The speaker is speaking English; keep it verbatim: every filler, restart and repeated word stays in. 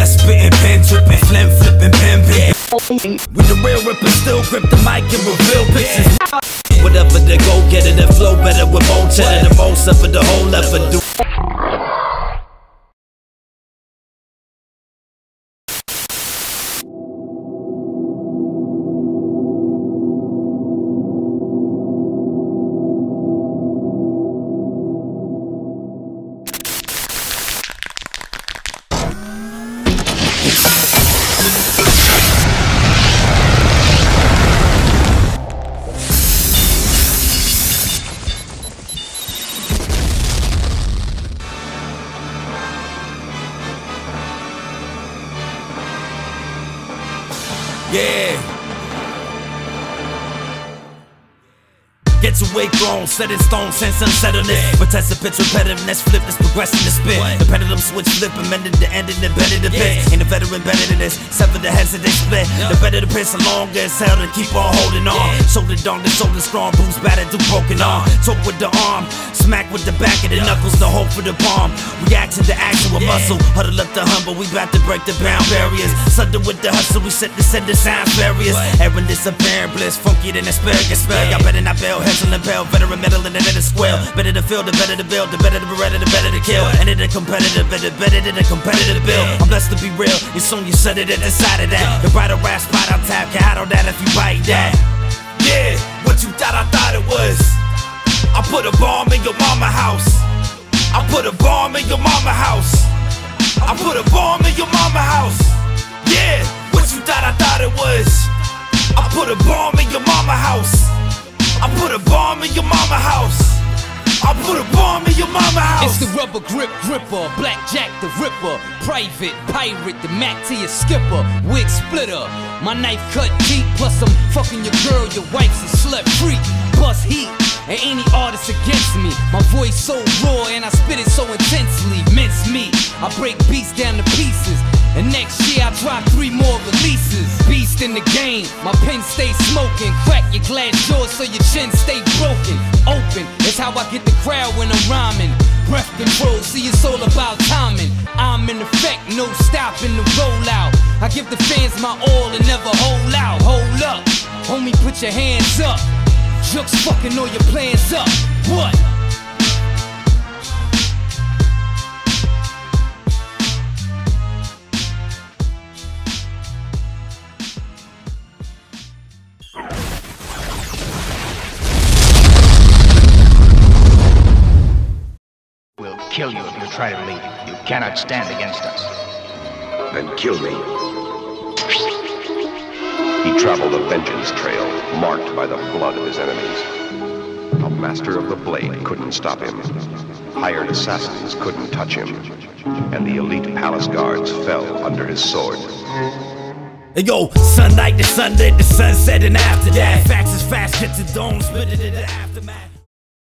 West spitting, pen tripping, flim flipping, pen pimping. We the real rippers, still grip the mic and reveal pictures. Whatever they go get it, and flow better with more cheddar than most of the whole ever do. Yeah. Get your weight grown, set in stone, sense unsettledness. Protest the pitch repetitiveness, flip this progression to spin. The pendulum switch, flip, amended the end and embedded the bit. Ain't a veteran better than this, sever the heads and they split. The better the piss, the longer it's held and keep on holding on. Shoulder down, the shoulder strong, boots battered to broken arm. Choke with the arm, smack with the back of the knuckles, the hope for the palm. Reaction to action with muscle, huddle up the humble, we bout to break the bound barriers. Sudden with the hustle, we set the sender sound barriers. Erin disappearing bliss, funky than asparagus smell. Y'all better not bail, heads on the bell, veteran metal and then the square. Better to feel, the better to build, the better to be ready, the better to kill. And it a competitive, better, better than a competitive build. I'm blessed to be real, you soon you said it and decided that. The brighter rap spot on tap, can handle that if you bite that. Yeah, what you thought I thought it was. I put a bomb in your mama house. I put a bomb in your mama house. I put a bomb in your mama house. Yeah, what you thought I thought it was. I put a bomb in your mama house. I put a bomb in your mama house. I put a bomb in your mama house. It's the rubber grip gripper, Blackjack the Ripper, private pirate, the Mac to your skipper, wig splitter. My knife cut deep, plus I'm fucking your girl, your wife's a slut freak. Bust heat, and any artist against me. My voice so raw and I spit it so intensely. Mince meat, I break beats down to pieces. And next year I drop three more releases. Beast in the game, my pen stays smoking. Crack your glass jaws so your chin stay broken. Open, that's how I get the crowd when I'm rhyming. Breath control, see it's all about timing. I'm in effect, no stopping the rollout. I give the fans my all and never hold out. Hold up, homie, put your hands up. Jooks fucking all your plans up. What? We'll kill you if you try to leave. You cannot stand against us. Then kill me. He traveled a vengeance trail, marked by the blood of his enemies. A master of the blade couldn't stop him. Hired assassins couldn't touch him. And the elite palace guards fell under his sword. Yo, sunlight to sunlit, the sunset, and after that, facts is fast, hit the dome, split it in the aftermath.